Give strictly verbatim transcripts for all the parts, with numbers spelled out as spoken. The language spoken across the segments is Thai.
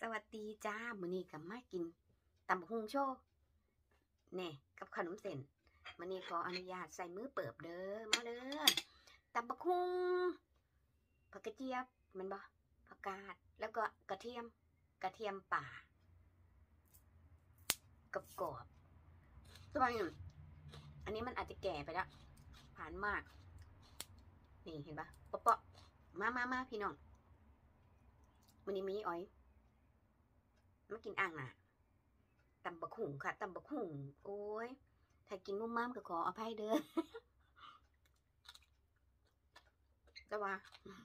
สวัสดีจ้ามื้อนี้ก็มากินตำบักหุ่งโชว์แหน่กับขนมเส้นมื้อนี้ขออนุญาตใส่มือเปิบเด้อมาเด้อตำบักหุ่งผักกระเจี๊ยบแม่นบ่ผักกาดแล้วก็กระเทียมกระเทียมป่ากรอบๆตัวนี้อันนี้มันอาจจะแก่ไปแล้วผ่านมากนี่เห็นปะเปาะๆมามามาพี่น้องมื้อนี้มีอ้อยมากินอ่างน่ะตำบักหุ่งค่ะตำบักหุ่งโอ้ยถ้ากินมุมม่ามก็ขออภัยเด้อ แต่ว่า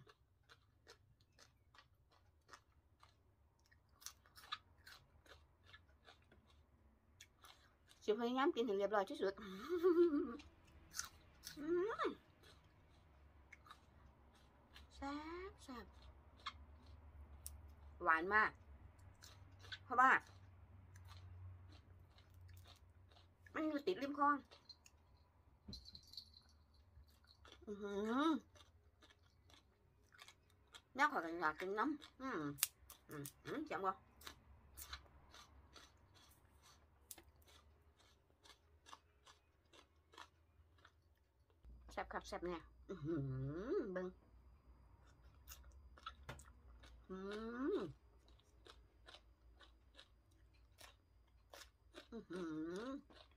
สิพยายามกินให้เรียบร้อยที่สุดแซ่บแซ่บหวานมากเพราะว่ามันอยู่ติดริมคลองอือหือแม่ขอกันอยากกินน้ำอืมอืมอืมจังบ่แซ่บครับแซ่บเนี่ยอือหือเบิ่งอืมอือหือ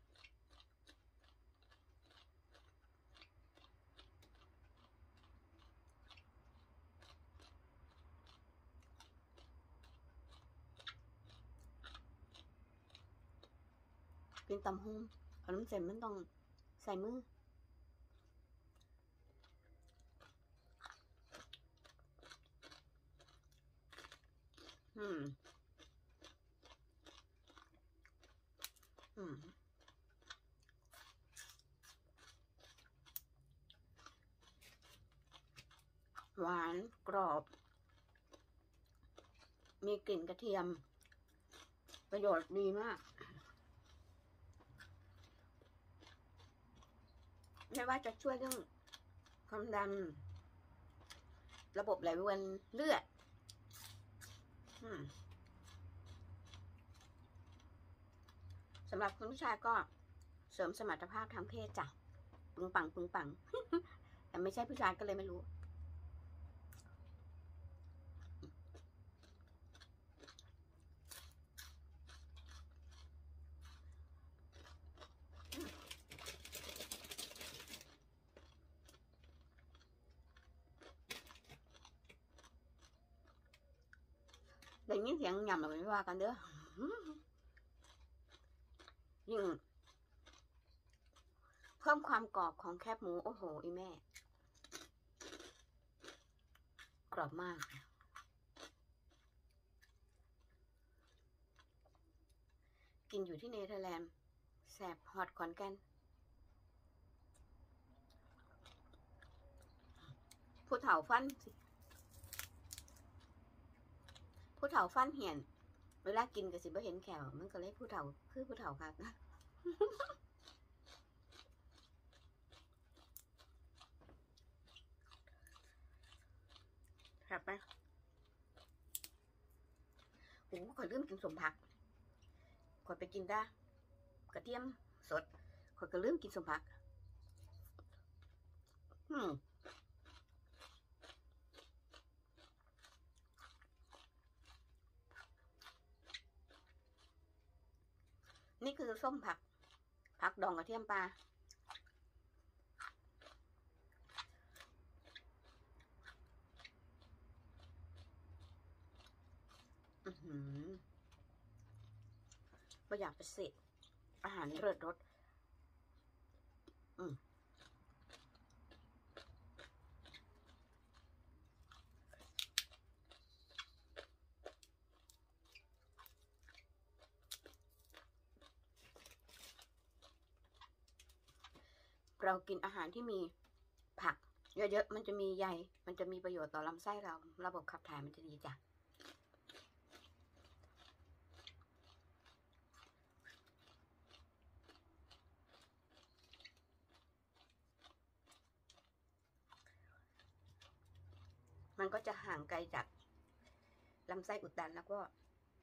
กินตำหุ่งขนมเส้นมันต้องใส่มืออืมอืมหวานกรอบมีกลิ่นกระเทียมประโยชน์ดีมากไม่ว่าจะช่วยเรื่องความดันระบบไหลเวียนเลือดสำหรับคุณผู้ชายก็เสริมสมรรถภาพทางเพศจ้ะปึงปังปึงปัง แต่ไม่ใช่ผู้ชายก็เลยไม่รู้ได้ยินเสียงยำเราไม่ว่ากันเด้อยิ่งเพิ่มความกรอบของแคบหมูโอ้โหอีแม่กรอบมากกินอยู่ที่เนเธอร์แลนด์แสบฮอตขอนแก่นผู้เฒ่าฟันผู้เฒ่าฟันเหียนเวลากินก็สิบ่เห็นแขวมันก็เลยผู้เฒ่าคือผู้เฒ่าครับครับไปโอ้ขอยลืมกินสมผักขอยไปกินได้กระเทียมสดขอยก็ลืมกินสมผักอืมนี่คือส้มผักผักดองกระเทียมปลาอือหือไม่อยากไปเสพอาหารเลิศรสอืมเรากินอาหารที่มีผักเยอะๆมันจะมีใยมันจะมีประโยชน์ต่อลำไส้เราระบบขับถ่ายมันจะดีจ้ะมันก็จะห่างไกลจากลำไส้อุดตันแล้วก็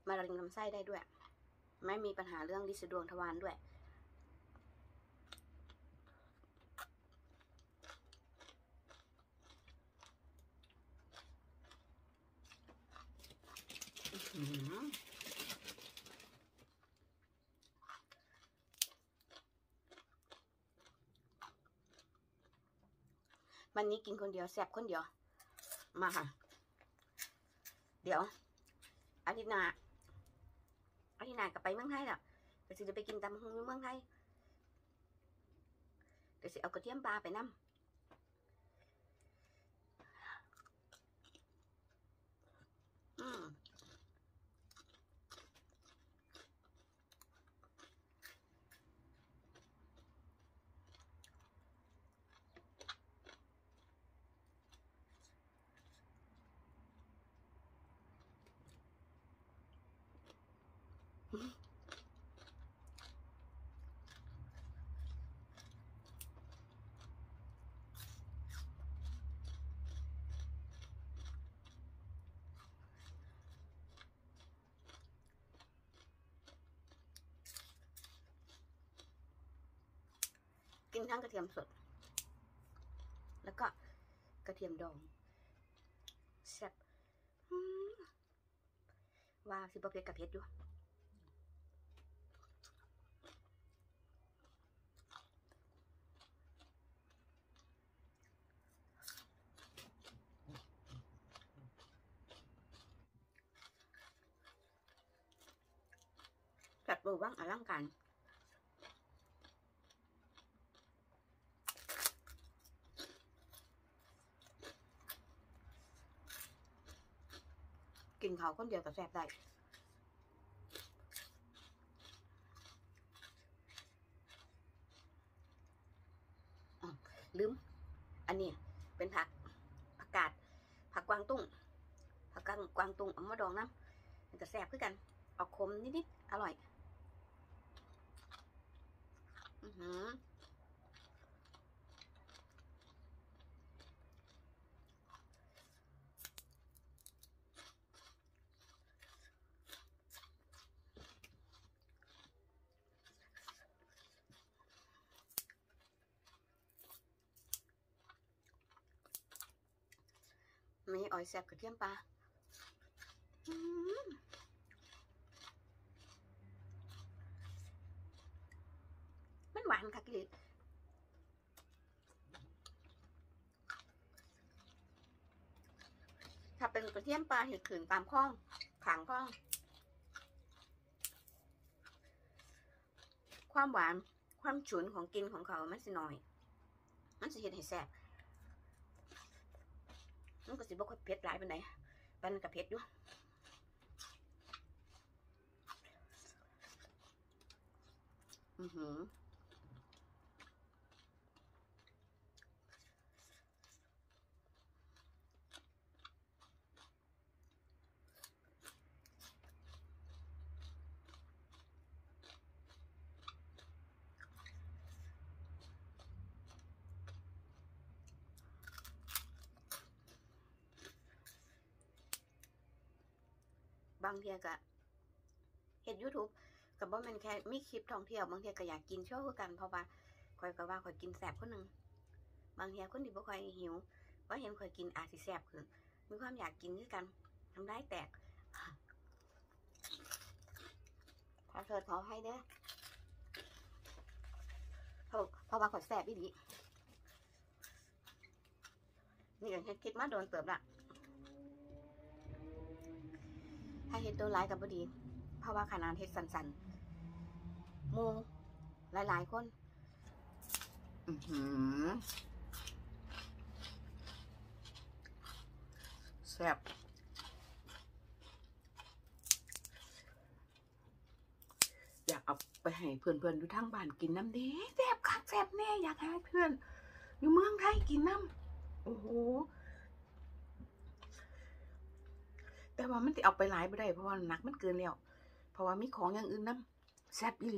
มะเร็งลำไส้ได้ด้วยไม่มีปัญหาเรื่องลินดวงทวารด้วยวันนี้กินคนเดียวแซ่บคนเดียวมาค่ะเดี๋ยวอาทิตย์หน้าอาทิตย์หน้าก็ไปเมืองไทยแล้วเดี๋ยวสิจะไปกินตำบักหุ่งเมืองไทยเดี๋ยวสิเอากระเทียมปลาไปนำอืมกินทั้งกระเทียมสดแล้วก็กระเทียมดองแซ่บว่าสิบ่เผ็ดกับเผ็ดอยู่จัดโบว่างอลังการกินเขาคนเดียวก็แซ่บได้ลืมอันนี้เป็นผักผักกาดผักกวางตุ้งผักกวางตุ้งเอามาดองน้ำมันจะแซ่บขึ้นกันออกขมนิดๆอร่อยอือหือมีออยแซ่บกระเทียมปลามันหวานค่ะกิเลถ้าเป็นกระเทียมปลาเห็ดขืนตามคล้องขางคล้องความหวานความฉุนของกินของเขามันสิหน่อยมันสิเห็ดให้แซ่บมันก็สิบ่ค่อยเผ็ดหลายปานใดปานกับเผ็ดอยู่อือหือบางเทียก็เฮ็ด YouTube กับบ่แม่นแค่มีคลิปท่องเที่ยวบางเทียก็อยากกินโชว์คือกันเพราะว่าข่อยก็ว่าข่อยกินแซ่บคนนึงบางเทียคนที่บ่ค่อยหิวก็เห็นข่อยกินอาจสิแซ่บขึ้นมีความอยากกินคือกันทำได้แตกขอโทษขอให้เด้อเพราะเพราะว่าข่อยแซ่บอีหลีนี่ก็คิดมาโดนเติบละถ้าเฮ็ดโดนหลายก็บ่ดีเพราะว่าขนาดเฮ็ดสั้นๆหมู่หลายๆคนอือหือแซ่บอยากเอาไปให้เพื่อนๆอยู่ทางบ้านกินน้ำเด้แซ่บคักแซ่บแน่อยากให้เพื่อนอยู่เมืองไทยกินน้ำโอ้โหแต่ว่ามันจะเอาไปหลายไม่ได้เพราะว่าหนักมันเกินแล้วเพราะว่ามีของอย่างอื่นน้ำแซ่บอีหลี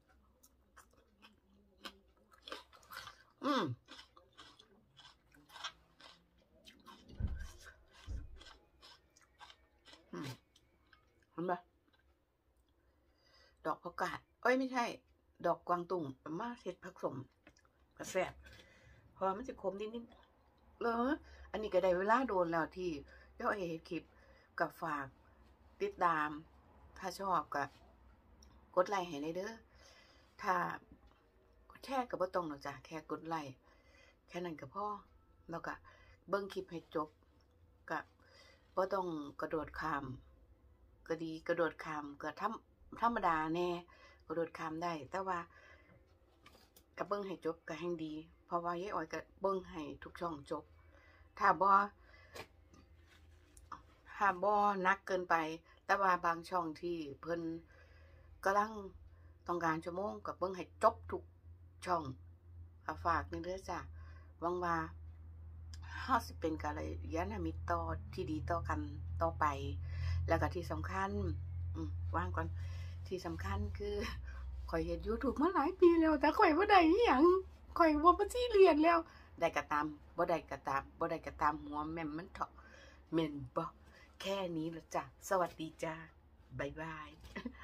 อืมอืมเห็นไหมดอกผักกาดเอ้ยไม่ใช่ ดอกกวางตุ้งมาเฮ็ดผักสมก็แซ่บเพราะมันสิขมนิดๆเลยอันนี้ก็ได้เวลาโดนแล้วที่เจ้าเอเฮ็ดคลิปกับฝากติดตามถ้าชอบก็กดไลค์ให้ได้เด้อถ้ากดแชร์ก็บ่ต้องหรอกจ้ะแค่กดไลค์แค่นั้นก็พอแล้วก็เบิ่งคลิปให้จบก็บ่ต้องกระโดดข้ามก็ดีกระโดดข้ามก็ธรรมธรรมดาแน่กระโดดข้ามได้แต่ว่าก็เบิ่งให้จบก็แฮ่งดีเพราะว่ายายอ้อยก็เบิ่งให้ทุกช่องจบถ้าบ่ถ้าบ่หนักเกินไปแต่ว่าบางช่องที่เพิ่นกำลังต้องการชั่วโมงก็เบิ่งให้จบทุกช่องก็ฝากนี่เด้อจ้ะหวังว่าเฮาสิเป็นกัลยาณมิตรต่อที่ดีต่อกันต่อไปแล้วก็ที่สำคัญอืมวางก่อนที่สำคัญคือข่อยเฮ็ด YouTube มาหลายปีแล้วแต่ข่อยบ่ได้อิหยังข่อยบ่มาซีเรียสแล้วได้ก็ตามบ่ได้ก็ตามบ่ได้ก็ตามหัวแม่มมันเถาะแม่นบ่แค่นี้ล่ะจ้ะสวัสดีจ้ะบ๊ายบาย